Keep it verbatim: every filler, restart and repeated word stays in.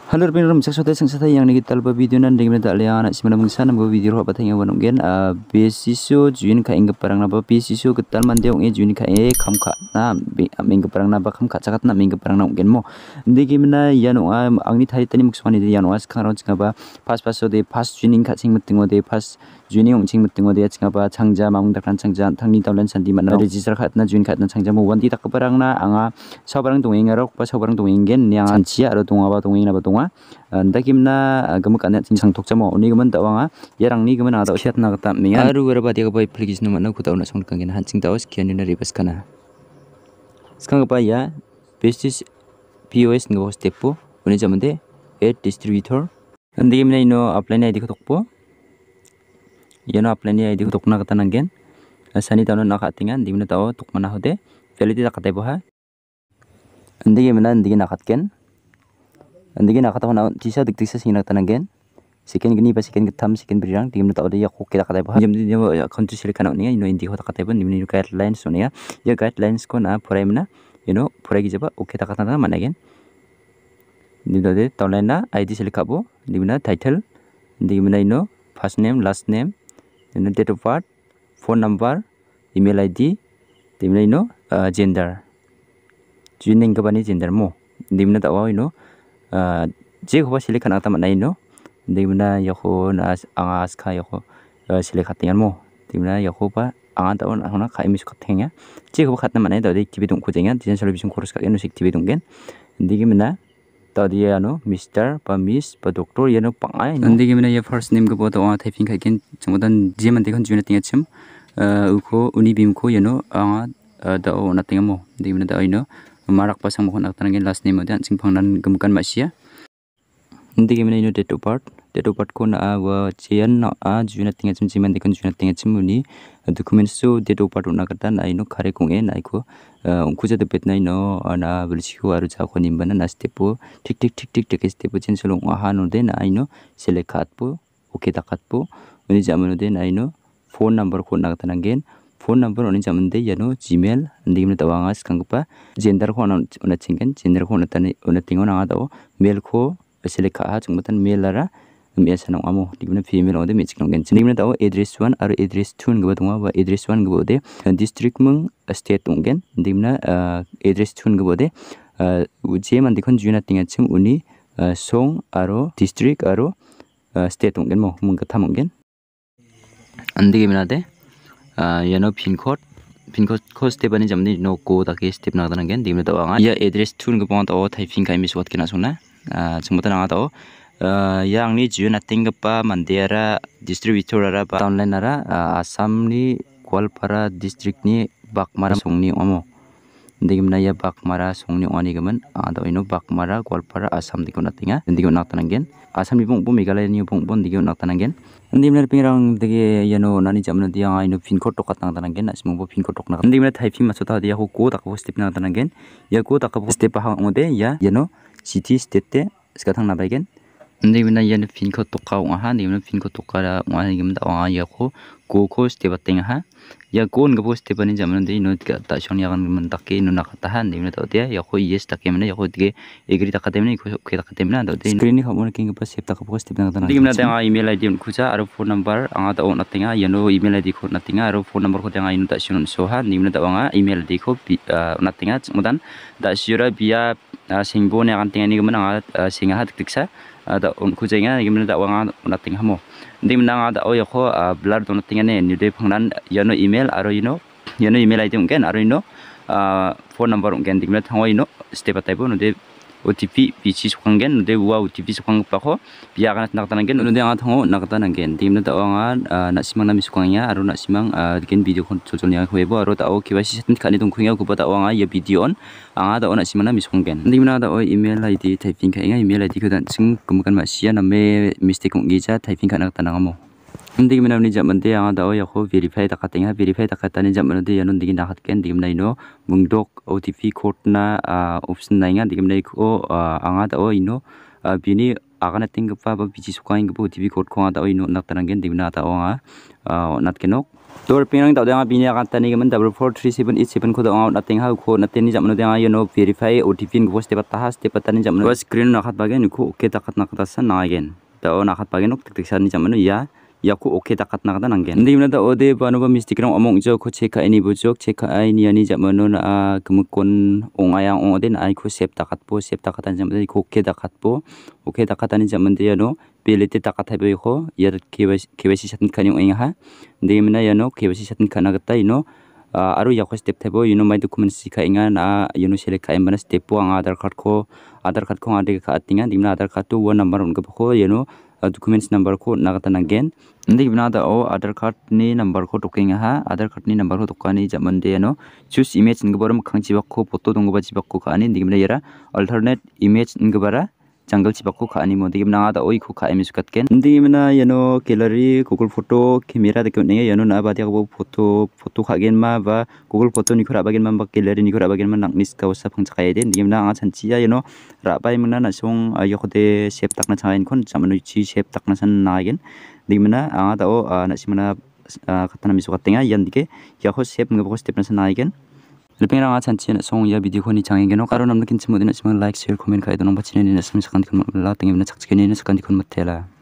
Halo penonton sesuatu yang saya yang kita lupa video nan dengan tak lihat anak si mana mengsan nama video apa tanya wanung gen besiso juin ka inggap parang napa besiso ketal mandeong e juin ka e kam ka na inggap parang napa kam ka cakat na inggap parang nong gen mo ndi gimana ya no angni thari tani mukswani de ya no as kang rong ba pas pas so de pas juin ka sing meting de pas juin ong sing meting de ya ba changja mamung dakran changja thangni tawlan sandi man register khatna juin khatna changja mo wanti tak parang na anga sabarang dongeng arok pa sabarang dongeng gen yang anchia aro dongaba dongeng na ba donga ndakimna gamu kana sang tokjamo uni gaman dawanga yarangni gaman ada siatna gata minga aru gara badia ga application manna kutawna song kangena hancing tawas kianina ribas kana skang pa ya business pos ngo stepo uni jamande add distributor ndikimna ino apply id ko tokpo yano apply id ko tokna gata nangen sani tawna nakatinga ndikimna taw tokmana hode validity takate boha ndikimna ndiki nakatken Andigi nak kata hona tisa dik tisa sing nak tananggen second gini ba second ketam second birang dim ta ode ya ko kira kata ba jam di kontu sile kana ni ino indi hota kata ba nimni guidelines sonia ya guidelines ko na poraimna you know porai gi jaba oke ta kata na managen di dode tawlena id sile kabo dimna title dimna ino first name last name ino date of birth phone number email id dimna ino gender juning ka bani gender mo dimna tawa ino je ko sile kana ta manai no dimna yako na anga ska yako sile khatingan mo dimna yako ba anga ta on hona khai mis khathenga je ko khatna manai da de tibi dong kujenga disan solution course ka eno sik tibi donggen ndigimna ta dia no mister pa miss pa doctor yano pangai ndigimna ya first name ko boto anga typing khaken chungdan je man de khon juna tinga chim uko uni bim ko yano anga da ona tinga mo dimna da ino marak pasang mohon aktan gen last name dan sing pangnan gemkan masia ndi gemena ino date of birth date of birth ko na wa chian na a juna tinga chim chiman de kon juna tinga chimuni documents so date of birth na kata na ino khare konge na ko ungku ja de bet na ino na bulsiku aru ja ko nimbana na step tik tik tik tik tik step chen solong ha no de na ino select khat po okay takat po uni jamano de na ino phone number ko na kata gen phone number oni jamande yano gmail ndigimna tawanga skangpa gender ko ona chingen gender ko ona tani ona tingona nga daw mail ko select ha chungmatan mail lara mesana amo digimna female ode mechik nongen digimna daw address one aro address two ngba donga wa address one ngba ode district mung state ungen digimna address two ngba ode je man dikon juna tinga chim uni song aro district aro state ungen mo mung ka thamongen andigimna de yano pin code pin code ko step ani jamni no ko ta ke step na dan gen dimna tawanga ya address tun ko pon taw typing kai mis wat kena sona chungmata na taw yang ni jiu nating pa mandera distributor ara ba online ara asam ni Kualpara district ni bakmara songni omo digimna ya bakmara songni oni gaman ado ino bakmara Kualpara asam dikon natinga digon naktan gen asam ni bong bong megalaya ni bong bong digon naktan gen ndimna pingrang dege yano nani jamna dia ino pin code tok tang tanang gen asmo pin code tok na ndimna typing masota dia ko ko tak step na tanang gen ya ko tak step ha ngode ya yano city state te skathang na bagen ndimna yano pin code tok ka ha ndimna pin code tok ka wa ngimda wa ya ko ko ko step ateng ha ya ko ngbo step ani jamna de ino ka ta shon ya gan man takke ino nakata ha ndimna ta dia ya ko yes takke mena ya ko dige agree takate mena ko ke takate mena da de screen ni khamon king pa step tak ko step na tanang ndimna da email id kuja aro phone number anga ta on natinga yano email id ko natinga aro phone number ko tanga ino ta shon so ha ndimna da anga email id ko natinga mudan da syura via singbo ne kan tinga ni gimana singa ha tiksa da on kujenga gimana da wanga natinga mo ndimna nga da o yako blur don tinga ne ni de phangnan yano email aro ino yano email id ungen aro ino phone number ungen dimna thango ino step ataibo no de otp pichi sukanggen de wa otp sukang pa ko biya kana naktananggen no de anga thango naktananggen dimna da anga nasimang nami sukangya aro nasimang diken video kon chojolnya hoebo aro da o kiwasi setn khani dong khunga ko da anga ya video on anga da ona simang nami sukanggen dimna da o email id typing ka inga email id ko dan sing kumkan ma sia na me mistake ngi ja typing ka naktananga mo ndigimna ni jamande anga da o ya ko verify takatenga verify takatani jamana de yanon digi nakatken digimna ino mungdok otp code na option na inga digimna ko anga da o ino bini akan tinggipa ba biji suka inggipa O T P code ko ata oi not nak tananggen dimna ata onga nat kenok tor pinang ta danga bini akan tani gemen double four three seven eight seven ko da onga nating ha ko nateni jamno danga yono verify O T P ngbo step ta ha step tani jamno screen nakat bagen ko oke takat nakata san nagen ta o nakat bagen ok tik san jamno ya yaku oke takat nakata nanggen dimna da ode banoba mistik rong omong jo ko cheka ini bujok cheka ai ni ani jamno na kemukon ongayang ongoden ai ko sep takat po sep takatan jamno ko oke takat po oke takatani jamno yano belete takat habi ko yar K Y C satin kanyong inga ha dimna yano K Y C satin kanagata ino aru yako step tebo you know my documents ka inga na you know select ka embana step po ang Aadhaar card ko Aadhaar card ko ade ka atinga dimna Aadhaar card to one number on ko you know documents number ko nagata nanggen ndi bina da o Aadhaar card ni number ko tokenga ha Aadhaar card ni number ko tokani jamon de no choose image ngboram khangchi bakko photo dongba jibakko ka ani digmna yara alternate image ngbara jungle chibakko ka ani mo digmna da oi ko ka image katken digmna yano gallery Google photo camera de kone yano na ba dia ko photo photo khagen ma ba Google photo ni khura bagen ma ba gallery ni khura bagen ma naknis ka usa phangchakai de digmna anga chanchia yano ra bai mna na song ayokode save takna changain kon jamano chi save takna san nagen dimana anga da o na simana katana miso katenga yan dike yako save ngabo step na san nagen lepeng ranga chanchi na song ya video ko ni changen no karo namna kin chimodina simang like share comment kai donong bachine ni na sam sakan kun la tengi na chakchike ni na sakan kun matela